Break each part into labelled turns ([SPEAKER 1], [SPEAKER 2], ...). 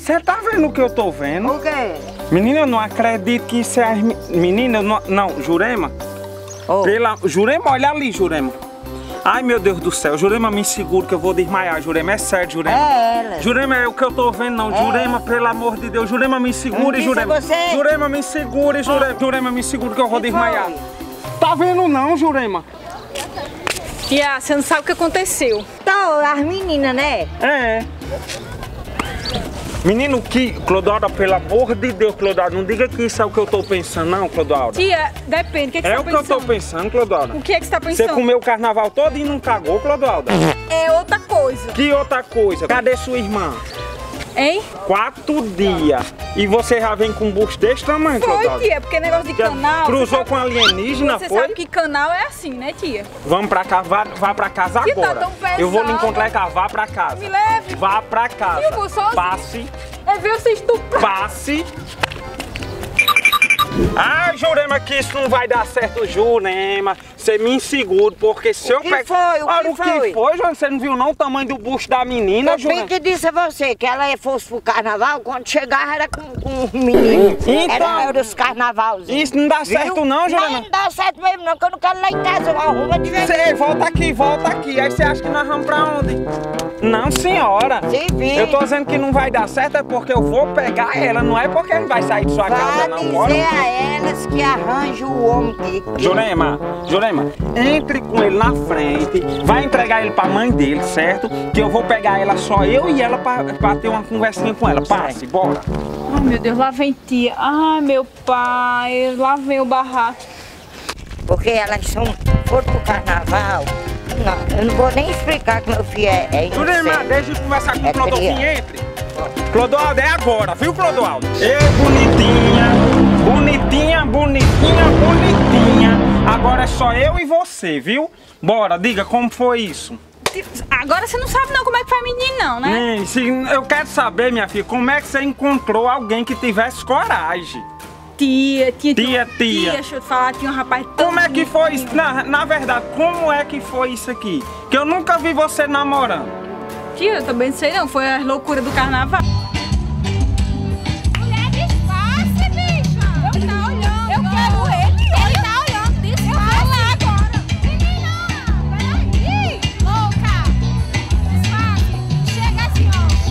[SPEAKER 1] Você tá vendo o que eu tô vendo?
[SPEAKER 2] O quê?
[SPEAKER 1] Menina, eu não acredito que isso é as menina, não, Jurema.
[SPEAKER 2] Oh.
[SPEAKER 1] Jurema, olha ali, Jurema. Ai, meu Deus do céu, Jurema, me segura que eu vou desmaiar, Jurema, é sério, Jurema.
[SPEAKER 2] É ela.
[SPEAKER 1] Jurema, é o que eu tô vendo, não. Jurema, pelo amor de Deus, Jurema, me segure, Jurema.
[SPEAKER 2] Você?
[SPEAKER 1] Jurema, me segure, Jurema. Jurema, me segura que eu vou desmaiar. Tá vendo não, Jurema?
[SPEAKER 3] Tia, você não sabe o que aconteceu.
[SPEAKER 2] Então, as meninas, né?
[SPEAKER 1] É. Menino, que... Clodoalda, pelo amor de Deus, Clodoalda, não diga que isso é o que eu tô pensando, não, Clodoalda.
[SPEAKER 3] Tia, depende, o que, você tá pensando?
[SPEAKER 1] É o que eu tô pensando, Clodoalda.
[SPEAKER 3] O que é que você tá pensando?
[SPEAKER 1] Você comeu o carnaval todo e não cagou, Clodoalda?
[SPEAKER 3] É outra coisa.
[SPEAKER 1] Que outra coisa? Cadê sua irmã?
[SPEAKER 3] Hein?
[SPEAKER 1] 4 dias. E você já vem com um busto desse tamanho,
[SPEAKER 3] Foi,
[SPEAKER 1] Clodoalda?
[SPEAKER 3] tia, porque negócio de canal...
[SPEAKER 1] Cruzou com alienígena,
[SPEAKER 3] Você
[SPEAKER 1] foi?
[SPEAKER 3] sabe que canal é assim, né, tia?
[SPEAKER 1] Vamos pra casa, vá pra casa
[SPEAKER 3] Que tá
[SPEAKER 1] agora.
[SPEAKER 3] tão pesado.
[SPEAKER 1] Eu vou lhe encontrar em casa, vá pra casa.
[SPEAKER 3] Me leve.
[SPEAKER 1] Vá pra casa.
[SPEAKER 3] Eu vou sozinha.
[SPEAKER 1] Passe.
[SPEAKER 3] É ver você estuprar.
[SPEAKER 1] Passe. Ah, Jurema, que isso não vai dar certo, Jurema. Você me insegura, porque se eu pegar...
[SPEAKER 2] Olha, o que foi?
[SPEAKER 1] Jurema? Você não viu não o tamanho do busto da menina,
[SPEAKER 2] Eu
[SPEAKER 1] Jurema?
[SPEAKER 2] bem que disse a você que ela fosse pro carnaval, quando chegava era com um menino.
[SPEAKER 1] Então,
[SPEAKER 2] era os carnavalzinhos.
[SPEAKER 1] Isso não dá certo não, Jurema.
[SPEAKER 2] Não dá certo mesmo não, que eu não quero lá em casa, eu arrumo de vez.
[SPEAKER 1] Você volta aqui. Aí você acha que nós vamos pra onde? Não, senhora.
[SPEAKER 2] Sim, vi.
[SPEAKER 1] Eu tô dizendo que não vai dar certo é porque eu vou pegar ela, não é porque ele vai sair de sua casa, não.
[SPEAKER 2] Vai dizer a elas que arranja o homem que...
[SPEAKER 1] Jurema, entre com ele na frente, vai entregar ele pra mãe dele, certo? Que eu vou pegar ela, só eu e ela, pra ter uma conversinha com ela. Passe, bora.
[SPEAKER 3] Ai, meu Deus, lá vem tia. Ai, meu pai, lá vem o barraco.
[SPEAKER 2] Porque elas foram pro carnaval. Não, eu não vou nem explicar que meu filho é
[SPEAKER 1] Jurema,
[SPEAKER 2] inocente.
[SPEAKER 1] deixa eu conversar com o Clodoaldo,
[SPEAKER 2] criança.
[SPEAKER 1] entre. Clodoaldo, é agora, viu, Clodoaldo? Ei, bonitinha. Agora é só eu e você, viu? Bora, diga como foi isso.
[SPEAKER 3] Agora você não sabe não como é que foi menino não, né?
[SPEAKER 1] Eu quero saber, minha filha, como é que você encontrou alguém que tivesse coragem?
[SPEAKER 3] Tia,
[SPEAKER 1] deixa
[SPEAKER 3] eu te falar, tinha um rapaz tão
[SPEAKER 1] Como é que
[SPEAKER 3] bonito.
[SPEAKER 1] foi isso? Na verdade, como é que foi isso aqui? Que eu nunca vi você namorando.
[SPEAKER 3] Tia, eu também não sei não, foi as loucuras do carnaval.
[SPEAKER 4] Mulher, disfarce, bicha! Eu tá olhando! Eu quero ele! Ele tá olhando! Disfarce! Eu vou lá agora! Menina! Peraí! Louca! Disfarce! Chega assim,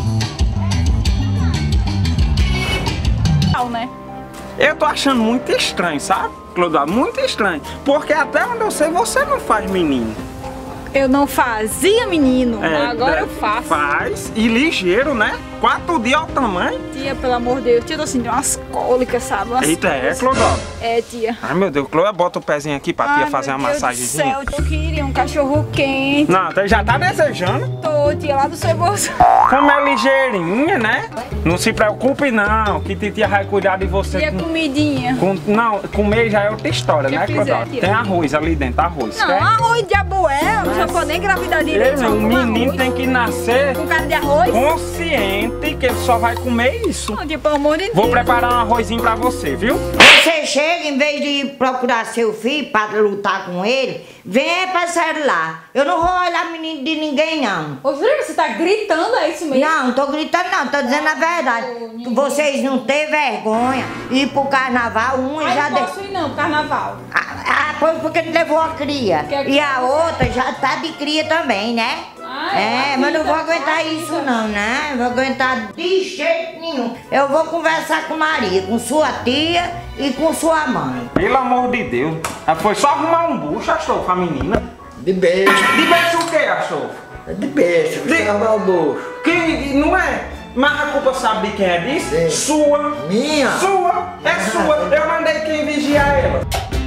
[SPEAKER 4] ó!
[SPEAKER 3] Né?
[SPEAKER 1] Eu tô achando muito estranho, sabe, Clodoaldo? Muito estranho. Porque até onde eu sei, você não faz menino.
[SPEAKER 3] Eu não fazia menino, agora eu faço.
[SPEAKER 1] Faz, e ligeiro, né? 4 dias ao tamanho.
[SPEAKER 3] Tia, pelo amor de Deus, tia, eu tô sentindo umas cólicas, sabe? Umas
[SPEAKER 1] Eita,
[SPEAKER 3] coisas.
[SPEAKER 1] Clodoaldo?
[SPEAKER 3] É, tia.
[SPEAKER 1] Ai, meu Deus, Clodoaldo, bota o pezinho aqui pra tia fazer uma massagenzinha.
[SPEAKER 3] Meu Deus do céu, eu queria um cachorro quente.
[SPEAKER 1] Não, já tá desejando?
[SPEAKER 3] Tô, tia, lá do Ceboso.
[SPEAKER 1] Como é ligeirinha, né? Não se preocupe não, que titia vai cuidar de você.
[SPEAKER 3] E a comidinha?
[SPEAKER 1] Não, comer já é outra história, né,
[SPEAKER 3] quiser,
[SPEAKER 1] Clodoaldo?
[SPEAKER 3] tia.
[SPEAKER 1] Tem arroz ali dentro, arroz.
[SPEAKER 3] Não,
[SPEAKER 1] quer?
[SPEAKER 3] arroz de abué, não já pode nem engravidar direito.
[SPEAKER 1] O menino tem que nascer
[SPEAKER 3] com cara de arroz?
[SPEAKER 1] consciente que ele só vai comer isso.
[SPEAKER 3] Não, tia, pelo amor de Deus.
[SPEAKER 1] Vou preparar um arrozinho pra você, viu?
[SPEAKER 2] Você chega, em vez de procurar seu filho para lutar com ele, vem pra celular. Eu não vou olhar menino de ninguém, não.
[SPEAKER 3] Ô, Júlia, você tá gritando, é isso mesmo?
[SPEAKER 2] Não tô gritando não, tô dizendo a verdade. Vocês não têm vergonha. Ir pro carnaval, já...
[SPEAKER 3] Não posso ir não, pro carnaval.
[SPEAKER 2] Foi porque ele levou a cria.
[SPEAKER 3] Que
[SPEAKER 2] E a outra já tá de cria também, né? Mas não vou aguentar isso não, né? Não vou aguentar de jeito nenhum. Eu vou conversar com Maria, com sua tia e com sua mãe.
[SPEAKER 1] Pelo amor de Deus. Foi só arrumar um bucho, achou, pra menina.
[SPEAKER 5] De beijo.
[SPEAKER 1] De beijo o que, achou?
[SPEAKER 5] De beijo, de arrumar o bucho.
[SPEAKER 1] Que não é? Mas a culpa sabe de quem é disso?
[SPEAKER 5] Sim.
[SPEAKER 1] Sua.
[SPEAKER 5] Minha?
[SPEAKER 1] Sua. É sua. Eu mandei quem vigiar ela.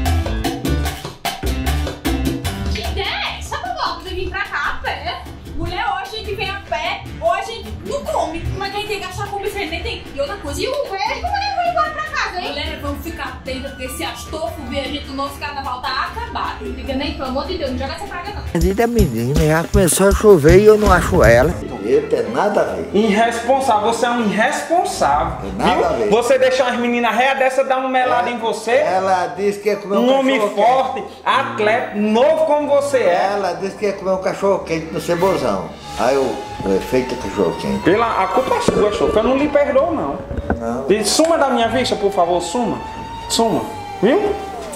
[SPEAKER 4] Sabe logo você vir pra cá a pé? Mulher, hoje a gente vem a pé, hoje a gente não come. Mas quem tem que gastar com isso nem tem. E outra coisa, e o Uber? Como é que vai embora pra casa, hein? Mulher, vamos ficar atenta, porque se Astolfo ver a gente, o nosso carnaval tá acabado. Não fica nem, pelo amor de Deus, não joga essa praga não.
[SPEAKER 5] A menina já começou a chover e eu não acho ela. Ele tem nada a ver.
[SPEAKER 1] Irresponsável, você é um irresponsável.
[SPEAKER 5] Tem nada a ver.
[SPEAKER 1] Você deixou as meninas réia dessa dar uma melada em você?
[SPEAKER 5] Ela disse que ia comer
[SPEAKER 1] Um homem forte, atleta, novo como você é.
[SPEAKER 5] Ela disse que ia comer um cachorro quente no Cebozão. Aí eu feito cachorro quente.
[SPEAKER 1] A culpa é sua, chofe. Eu não lhe perdoo, não.
[SPEAKER 5] Não.
[SPEAKER 1] E suma da minha vista, por favor, suma. Suma, viu?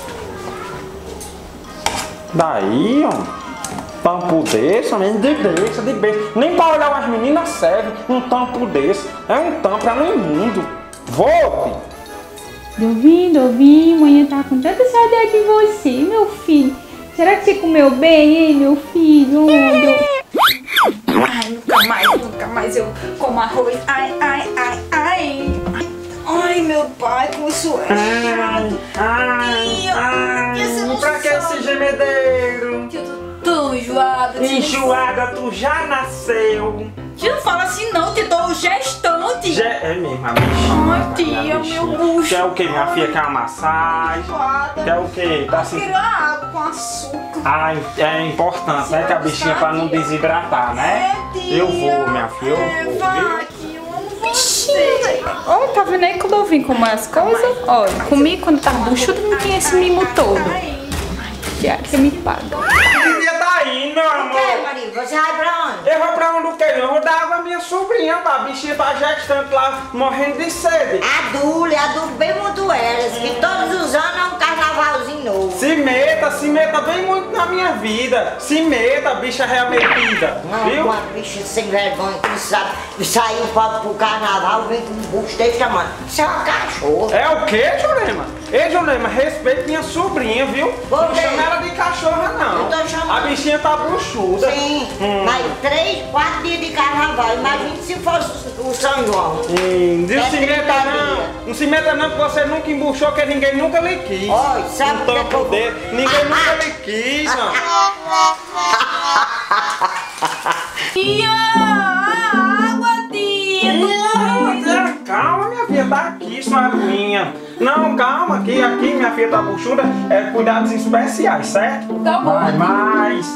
[SPEAKER 1] Daí, ó. Tampo desse, de beijo. Nem pra olhar as meninas serve um tampo desse. É um tampo, é no imundo. Volte!
[SPEAKER 3] Dovinho, manhã tá com tanta saudade de você, meu filho. Será que você comeu bem, hein, meu filho?
[SPEAKER 4] Ai, nunca mais eu como arroz. Ai, meu pai, como isso é chato.
[SPEAKER 1] Pra que esse gemedeiro?
[SPEAKER 4] Eu tô tão enjoada.
[SPEAKER 1] Enjoada, tu já nasceu.
[SPEAKER 4] Tia, não fala assim não, tia, tô gestante.
[SPEAKER 1] É mesmo, a bichinha.
[SPEAKER 4] Ai, tia, meu bucho.
[SPEAKER 1] Quer o que, minha filha? Quer uma massagem? Quer o que? Tá assim...
[SPEAKER 4] Quero água com açúcar.
[SPEAKER 1] Ai, é importante, né? Que a bichinha pra não desidratar, né?
[SPEAKER 4] Tia.
[SPEAKER 1] Eu vou, minha filha, eu vou.
[SPEAKER 4] Vai, tia, eu amo você.
[SPEAKER 3] Olha, tá vendo aí quando eu vim como é as coisas? Olha, comigo quando tá buchudo não tinha esse mimo todo. Já que você me paga.
[SPEAKER 1] Que dia tá indo, meu amor?
[SPEAKER 2] Maria, você vai pra onde?
[SPEAKER 1] Eu vou pra onde o quê? Eu vou dar água à minha sobrinha, tá? A bichinha tá gestante lá, morrendo de sede.
[SPEAKER 2] Adule bem muito elas, que todos os anos é um carnavalzinho novo.
[SPEAKER 1] Se meta bem muito na minha vida. Se meta, bicha remetida.
[SPEAKER 2] Não,
[SPEAKER 1] Viu?
[SPEAKER 2] uma bicha sem vergonha que não sabe sair pro carnaval, vem com um bucho desse tamanho. Isso é uma cachorra.
[SPEAKER 1] É o quê, Jurema? Ei, Jurema, respeite minha sobrinha, viu?
[SPEAKER 2] Por
[SPEAKER 1] Não
[SPEAKER 2] quê?
[SPEAKER 1] chama ela de cachorra, não.
[SPEAKER 2] Eu tô chamando.
[SPEAKER 1] A bichinha tá buchuda.
[SPEAKER 2] Sim, mas 3, 4 dias de carnaval. Imagine se fosse o São João.
[SPEAKER 1] Não se meta
[SPEAKER 2] 30
[SPEAKER 1] não.
[SPEAKER 2] dias.
[SPEAKER 1] Não se meta não, que você nunca embuchou, que ninguém nunca lhe quis.
[SPEAKER 2] Olha, sabe o que é que eu...
[SPEAKER 1] Dele. Ninguém nunca lhe quis, não.
[SPEAKER 4] Tia, água, tia.
[SPEAKER 1] Calma, minha filha, tá aqui sua aguinha. Não, calma, aqui, minha filha tá buchuda, é cuidados especiais, certo?
[SPEAKER 4] Tá bom.
[SPEAKER 1] Mas...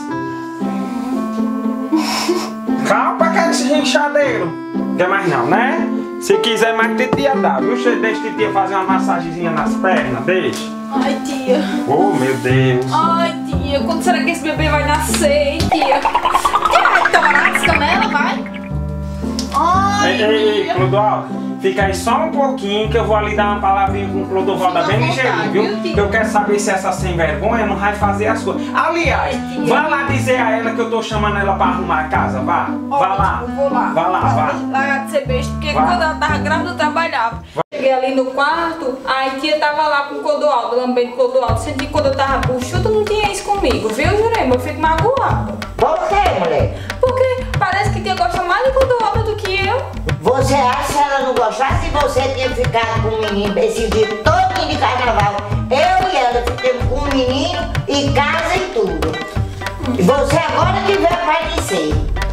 [SPEAKER 1] Calma, que é esse rinchadeiro. Quer mais não, né? Se quiser mais, titia dá, viu? Deixa titia fazer uma massagenzinha nas pernas, deixa.
[SPEAKER 4] Ai, tia.
[SPEAKER 1] Oh, meu Deus.
[SPEAKER 4] Ai, tia, quando será que esse bebê vai nascer, hein, tia? Tia, vai tomar as canelas, vai? Ai,
[SPEAKER 1] Ei,
[SPEAKER 4] tia.
[SPEAKER 1] Clodoaldo, fica aí só um pouquinho que eu vou ali dar uma palavrinha com o Clodovaldo bem ligeirinho, viu?
[SPEAKER 4] tia.
[SPEAKER 1] Que eu quero saber se essa sem vergonha não vai fazer as coisas. Aliás,
[SPEAKER 4] Tia.
[SPEAKER 1] vá lá dizer a ela que eu tô chamando ela pra arrumar a casa, vá. Vá lá.
[SPEAKER 4] Eu vou lá.
[SPEAKER 1] Vá lá, vá.
[SPEAKER 4] Largar de ser besta, porque
[SPEAKER 1] Vá.
[SPEAKER 4] quando ela tava grávida eu trabalhava. Cheguei ali no quarto, a tia tava lá com o Clodoaldo, lambendo o Clodoaldo. Senti que quando eu tava buchuda não tinha isso comigo, viu, Jurema? Eu fico magoada.
[SPEAKER 2] Por quê, mulher?
[SPEAKER 4] Porque parece que tia gosta mais do Clodoaldo do que eu.
[SPEAKER 2] Você acha que ela não gostasse se você tinha ficado com o menino esse dia todo de carnaval? Eu e ela ficamos com o menino e casa e tudo. E você agora que veio aparecer.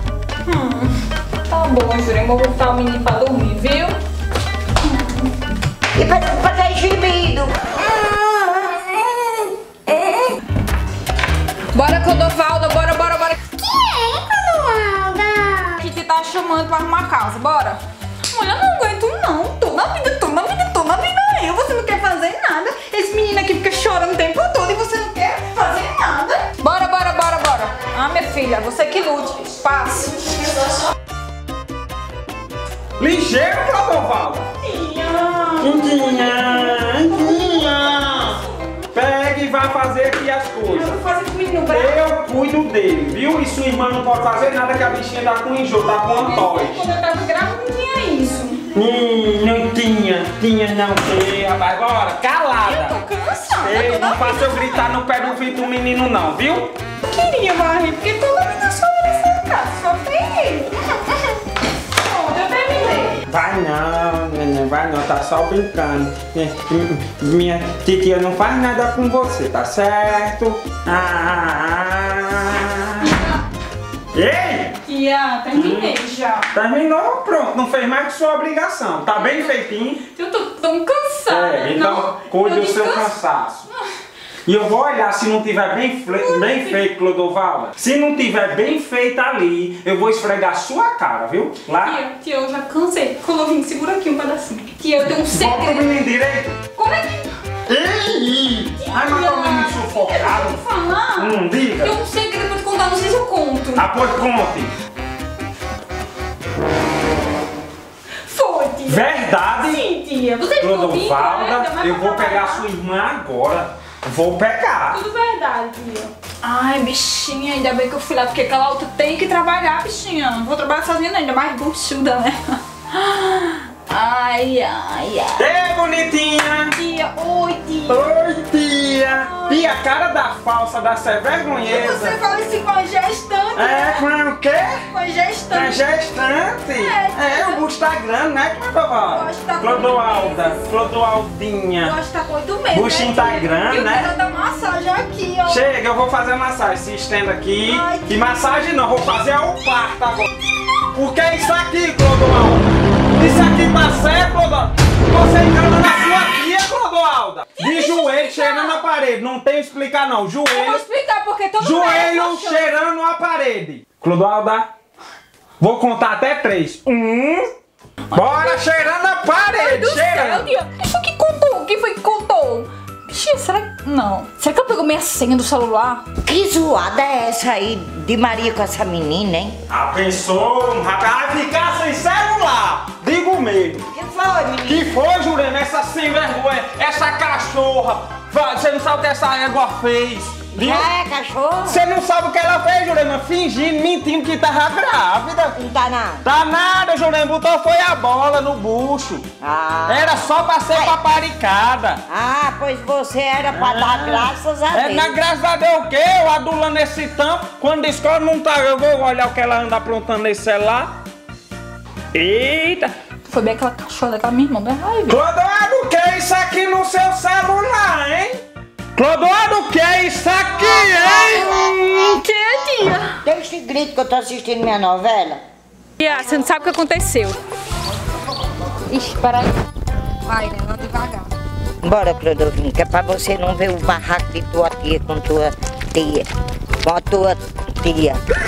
[SPEAKER 4] Tá bom, Jurema, eu vou botar o menino pra dormir, viu?
[SPEAKER 2] E pra fazer gemido.
[SPEAKER 4] Bora, Clodovaldo, bora.
[SPEAKER 6] Quem é, Clodoalda?
[SPEAKER 4] A gente tá chamando pra arrumar a casa, bora. Mulher, eu não aguento não. Tô na vida eu. Você não quer fazer nada. Esse menino aqui fica chorando o tempo todo e você não quer fazer nada. Bora. Ah, minha filha, você que lute. Passe.
[SPEAKER 1] Ligeiro, Clodovaldo. Pega e vai fazer aqui as coisas.
[SPEAKER 4] Vou fazer com o menino bravo.
[SPEAKER 1] Eu cuido dele, viu? E sua irmã não pode fazer nada que a bichinha tá com enjoo, tá com antóide.
[SPEAKER 4] Quando eu tava grávida não tinha isso.
[SPEAKER 1] Não tinha não sei, rapaz. Agora, calada.
[SPEAKER 4] Eu tô cansada.
[SPEAKER 1] Ei,
[SPEAKER 4] toda
[SPEAKER 1] não faça
[SPEAKER 4] vida.
[SPEAKER 1] eu gritar no pé do ouvido do menino não, viu?
[SPEAKER 4] Eu queria varrer, porque toda vida só nessa casa, só tem ele. Pronto, eu terminei.
[SPEAKER 1] Vai não, neném, vai não, tá só brincando. Minha titia não faz nada com você, tá certo? Ei!
[SPEAKER 4] Tia, terminei já.
[SPEAKER 1] Terminou? Pronto, não fez mais que sua obrigação. Tá bem feitinho?
[SPEAKER 4] Eu tô tão cansada.
[SPEAKER 1] Então
[SPEAKER 4] não,
[SPEAKER 1] cuide
[SPEAKER 4] eu
[SPEAKER 1] do seu
[SPEAKER 4] descanso.
[SPEAKER 1] cansaço. E eu vou olhar se não tiver bem feito, Clodovalda. Se não tiver bem feito ali, eu vou esfregar a sua cara, viu? Lá.
[SPEAKER 3] Tia, eu já cansei. Colovinho, segura aqui um pedacinho. Tia, eu tenho um segredo.
[SPEAKER 1] Volta o menino direito.
[SPEAKER 3] Como é que...
[SPEAKER 1] Ei! Ai, mas tá meio sufocado.
[SPEAKER 3] Eu falar.
[SPEAKER 1] Diga.
[SPEAKER 3] Eu não sei o que eu vou te contar, não sei se eu conto.
[SPEAKER 1] Ah, pois conte.
[SPEAKER 3] Foi, tia.
[SPEAKER 1] Verdade?
[SPEAKER 3] Sim, tia. Você ficou
[SPEAKER 1] Clodovalda, eu vou pegar a sua irmã agora. Vou pegar.
[SPEAKER 3] Tudo verdade, tia. Ai, bichinha, ainda bem que eu fui lá, porque aquela outra tem que trabalhar, bichinha. Não vou trabalhar sozinha, não, ainda mais buchuda, né? Ai, ai, ai.
[SPEAKER 1] Ei, bonitinha!
[SPEAKER 3] Tia, oi, tia.
[SPEAKER 1] Oi, tia! Tia, a cara da falsa, da ser
[SPEAKER 3] E você
[SPEAKER 1] vergonhesa.
[SPEAKER 3] fala isso com a gestante,
[SPEAKER 1] É, com o quê?
[SPEAKER 3] com a
[SPEAKER 1] É
[SPEAKER 3] gestante.
[SPEAKER 1] gestante?
[SPEAKER 3] É,
[SPEAKER 1] O bucho tá grande, né, Clodovalda?
[SPEAKER 3] Gosto tá com
[SPEAKER 1] Clodoalda, Clodoaldinha.
[SPEAKER 3] Gosto de tá com 8 meses.
[SPEAKER 1] Buchinho tá grande, né?
[SPEAKER 3] Eu quero dar massagem aqui, ó.
[SPEAKER 1] Chega, eu vou fazer a massagem. Se estenda aqui.
[SPEAKER 3] Ai,
[SPEAKER 1] E massagem não, vou fazer o parto agora. O que é isso aqui, Clodoalda? Isso aqui tá certo, Clodoalda? Você engana na sua tia, Clodoalda. De joelho cheirando a parede. Não tem que explicar, não.
[SPEAKER 3] Eu vou
[SPEAKER 1] Joelho.
[SPEAKER 3] explicar porque todo
[SPEAKER 1] Joelho
[SPEAKER 3] mundo tá
[SPEAKER 1] cheirando a parede. Clodoalda, vou contar até 3. 1. Bora, cheirando a parede.
[SPEAKER 3] do céu,
[SPEAKER 1] Cheirando.
[SPEAKER 3] tia. Isso que contou? Quem foi que contou? Bichinha, será que... Não. Será que ela pegou minha senha do celular?
[SPEAKER 2] Que zoada é essa aí de Maria com essa menina, hein?
[SPEAKER 1] Ah, pensou? Vai ficar sem celular. Digo mesmo.
[SPEAKER 2] Que foi, menina?
[SPEAKER 1] Que foi, Jurema? Essa sem vergonha, essa cachorra. Você não sabe o que essa égua fez. Viu?
[SPEAKER 2] Já é cachorro?
[SPEAKER 1] Você não sabe o que ela fez, Jurema? Fingindo, mentindo que tava grávida.
[SPEAKER 2] Não tá não.
[SPEAKER 1] Tá nada, Jurema. Botou foi a bola no bucho.
[SPEAKER 2] Ah.
[SPEAKER 1] Era só pra ser paparicada.
[SPEAKER 2] Ah, pois você era pra dar graças a
[SPEAKER 1] É,
[SPEAKER 2] Deus.
[SPEAKER 1] na graças a Deus o quê? Eu adulando esse tampo. Quando a escola não tá, eu vou olhar o que ela anda aprontando nesse celular. Eita.
[SPEAKER 3] Foi bem aquela cachorra daquela minha irmã, bem raiva.
[SPEAKER 1] Clodoaldo, o que é isso aqui no seu celular, hein? Clodoaldo, o que é isso aqui, hein?
[SPEAKER 3] Tia.
[SPEAKER 2] Deixa esse grito que eu tô assistindo minha novela.
[SPEAKER 3] Tia, você não sabe o que aconteceu. Ixi, peraí. Vai, né? Anda devagar.
[SPEAKER 2] Bora, Clodovinho, que é pra você não ver o barraco de tua tia com tua tia. Com a tua tia.